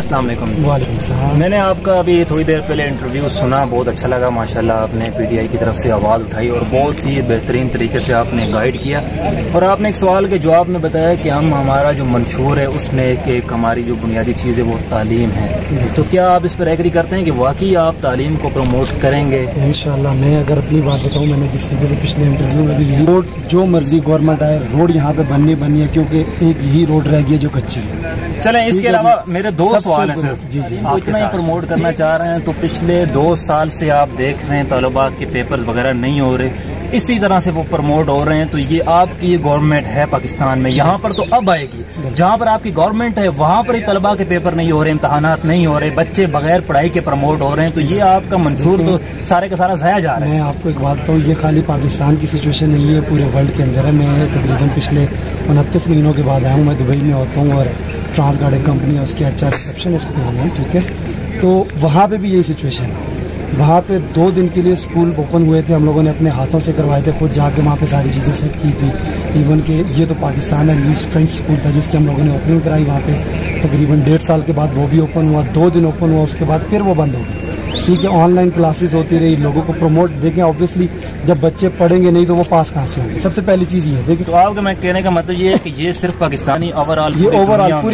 अस्सलाम वालेकुम। वालेकुम सलाम। मैंने आपका अभी थोड़ी देर पहले इंटरव्यू सुना, बहुत अच्छा लगा माशाल्लाह। आपने पीटीआई की तरफ से आवाज़ उठाई और बहुत ही बेहतरीन तरीके से आपने गाइड किया और आपने एक सवाल के जवाब में बताया कि हमारा जो मंशूर है उसमें एक हमारी जो बुनियादी चीज़ है वो तालीम है। तो क्या आप इस पर एग्री करते हैं कि वाकई आप तालीम को प्रमोट करेंगे? इंशाल्लाह। मैं अगर अपनी बात बताऊँ, मैंने जिस तरीके से पिछले इंटरव्यू में भी यही रोड जो मर्जी गवर्नमेंट आए, रोड यहाँ पे बननी है क्योंकि एक यही रोड रह गई है जो कच्ची है। चलें, इसके अलावा मेरे दो सवाल हैं सर। जी आप इतना ही प्रमोट करना चाह रहे हैं तो पिछले 2 साल से आप देख रहे हैं तलबा के पेपर्स वगैरह नहीं हो रहे, इसी तरह से वो प्रमोट हो रहे हैं। तो ये आपकी ये गवर्नमेंट है पाकिस्तान में, यहाँ पर तो अब आएगी जहाँ पर आपकी गवर्नमेंट है वहाँ पर ही तलबा के पेपर नहीं हो रहे, इम्तहानात नहीं हो रहे, बच्चे बगैर पढ़ाई के प्रमोट हो रहे हैं। तो ये आपका मंशूर तो सारे का सारा ज़ाया जा रहा है। मैं आपको एक बात बताऊँ, ये खाली पाकिस्तान की सिचुएशन नहीं है, पूरे वर्ल्ड के अंदर है। मैं तकरीबन पिछले 29 महीनों के बाद आया हूँ। मैं दुबई में होता हूँ और ट्रांसगार्ड एक कंपनी है, उसके अच्छा रिसेप्शनिस्ट पे हूँ, ठीक है। तो वहाँ पे भी यही सिचुएशन है। वहाँ पे 2 दिन के लिए स्कूल ओपन हुए थे, हम लोगों ने अपने हाथों से करवाए थे, खुद जाके वहाँ पे सारी चीज़ें सेट की थी। इवन के ये तो पाकिस्तान है लीस्ट फ्रेंच स्कूल था जिसकी हम लोगों ने ओपनिंग कराई वहाँ पे। तकरीबन 1.5 साल के बाद वो भी ओपन हुआ, 2 दिन ओपन हुआ, उसके बाद फिर वो बंद हो गया, ठीक है। ऑनलाइन क्लासेस होती रही, लोगों को प्रमोट देखें। ऑब्वियसली जब बच्चे पढ़ेंगे नहीं तो वो पास कहाँ से होंगे? सबसे पहली चीज़ ये देखिए। तो आपका मैं कहने का मतलब ये है कि ये सिर्फ पाकिस्तानी ओवरऑल पूरी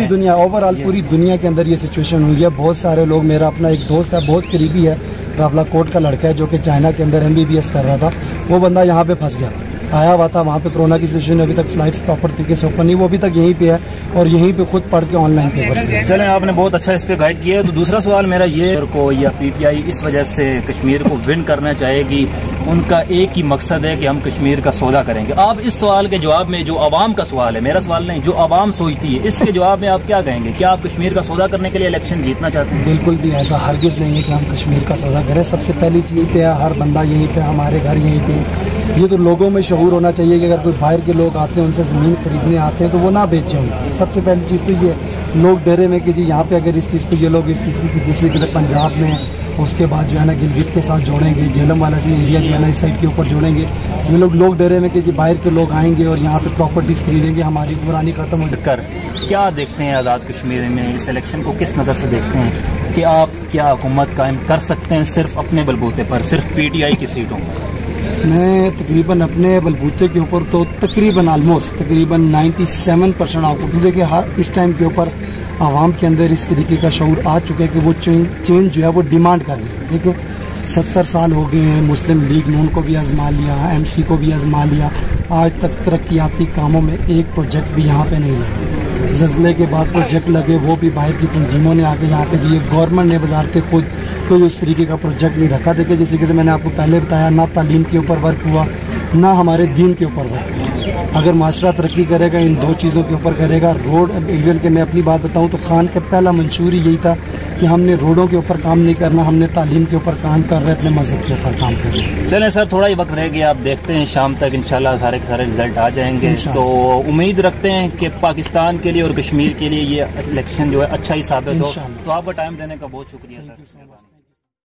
दुनिया के अंदर ये सिचुएशन हुई है। बहुत सारे लोग, मेरा अपना एक दोस्त है बहुत करीबी है, रावला कोट का लड़का है जो कि चाइना के अंदर MBBS कर रहा था, वो बंदा यहाँ पे फंस गया, आया हुआ था वहाँ पे। कोरोना की सिचुएशन अभी तक फ्लाइट्स प्रॉपर तरीके से ओपन नहीं, वो अभी तक यहीं पे है और यहीं पे खुद पढ़ के ऑनलाइन पेपर दिए। चलें, आपने बहुत अच्छा इस पे गाइड किया है। तो दूसरा सवाल मेरा ये को या PTI इस वजह से कश्मीर को विन करना चाहेगी, उनका एक ही मकसद है कि हम कश्मीर का सौदा करेंगे। आप इस सवाल के जवाब में, जो आवाम का सवाल है, मेरा सवाल नहीं, जो आवाम सोचती है, इसके जवाब में आप क्या कहेंगे? क्या आप कश्मीर का सौदा करने के लिए इलेक्शन जीतना चाहते हैं? बिल्कुल भी ऐसा हरगिज़ नहीं है कि हम कश्मीर का सौदा करें। सबसे पहली चीज़ पे है, हर बंदा यहीं पे, हमारे घर यहीं पे। ये तो लोगों में शऊर होना चाहिए कि अगर कोई बाहर के लोग आते हैं, उनसे ज़मीन खरीदने आते हैं तो वो ना बेचें उनको। सबसे पहली चीज़ तो ये, लोग डरे में कि जी यहाँ पे अगर इस चीज़ पे ये लोग इस चीज़ की जैसे कि पंजाब में, उसके बाद जो है ना गिलगित के साथ जोड़ेंगे, झेलम वाला से एरिया जो है ना इस साइड के ऊपर जोड़ेंगे। ये लोग डरे में कि जी बाहर के लोग आएंगे और यहाँ से प्रॉपर्टीज़ खरीदेंगे, हमारी पुरानी ख़त्म हो कर। क्या देखते हैं आज़ाद कश्मीर में इस इलेक्शन को, किस नज़र से देखते हैं कि आप क्या हुकूमत कायम कर सकते हैं सिर्फ अपने बलबूते पर, सिर्फ PTI की सीटों पर? मैं तकरीबन अपने बलबूते के ऊपर तो तकरीबन 97% आपको, क्योंकि देखिए हर इस टाइम के ऊपर आवाम के अंदर इस तरीके का शऊर आ चुका है कि वो चेंज जो है वो डिमांड कर रही है, ठीक है। 70 साल हो गए हैं, मुस्लिम लीग नून को भी आजमा लिया, MC को भी आजमा लिया, आज तक तरक्याती कामों में एक प्रोजेक्ट भी यहाँ पे नहीं लगे। ज़लज़ले के बाद प्रोजेक्ट लगे, वो भी बाहर की तंजीमों ने आके यहाँ पे दिए। गवर्नमेंट ने वजारत खुद कोई उस तरीके का प्रोजेक्ट नहीं रखा। देखिए जिस तरीके से मैंने आपको पहले बताया, ना तालीम के ऊपर वर्क हुआ, ना हमारे दीन के ऊपर वर्क हुआ। अगर माशरा तरक्की करेगा इन 2 चीज़ों के ऊपर करेगा। रोड, इवन के मैं अपनी बात बताऊँ तो खान का पहला मंशूर ही यही था कि हमने रोडों के ऊपर काम नहीं करना, हमने तालीम के ऊपर काम कर रहे, अपने मज़हब के ऊपर काम कर रहे। चलें सर, थोड़ा ही वक्त रह गया, आप देखते हैं शाम तक इंशाल्लाह सारे के सारे रिजल्ट आ जाएंगे। तो उम्मीद रखते हैं कि पाकिस्तान के लिए और कश्मीर के लिए ये इलेक्शन जो है अच्छा ही साबित हो। तो आपका टाइम देने का बहुत शुक्रिया सर।